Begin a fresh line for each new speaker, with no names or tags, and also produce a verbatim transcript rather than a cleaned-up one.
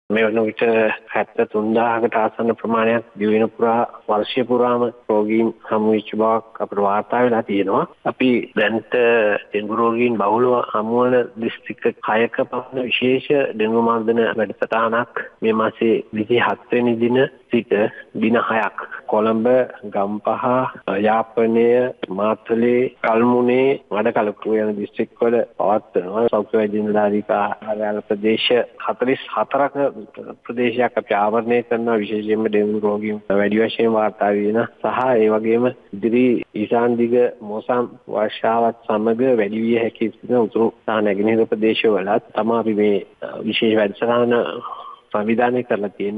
මේ වන විට හැත්තෑ තුන්දාහකට ආසන්න ප්‍රමාණයක් දිවයින පුරා වර්ෂය පුරාම රෝගීන් හමු වෙච්ච බවක් අපට වාර්තා වෙලා තියෙනවා. අපි දැනට ඩෙන්ගු රෝගීන් බහුලව හමු වන දිස්ත්‍රික්ක හයක පමණ විශේෂ ඩෙන්ගු මර්ධන වැඩසටහනක් මේ මාසේ විසිහත වෙනි දින සිට දින හයක් කොළඹ, ගම්පහ, යාපනය, මාතලේ, කල්මුනේ, මඩකලපුව යන දිස්ත්‍රික්කවල පවත්වනවා. සෞඛ්‍ය වෛද්‍ය නිලධාරී කාර්යාල ප්‍රදේශ හතළිස් හතරක ප්‍රදේශයක් අපි ආවරණය කරනවා. විශේෂයෙන්ම ඩෙන්ගු රෝගීන් වැඩි වශයෙන් වාර්තා වෙන සහ ඒ වගේම ඉදිරි ඊශාන දිග මෝසම් වර්ෂාවත් සමග වැඩි විය හැකි උතුරු සහ නැගෙනහිර ප්‍රදේශවලත් තමයි අපි මේ විශේෂ වැඩසටහන සංවිධානය කරලා තියෙන්නේ.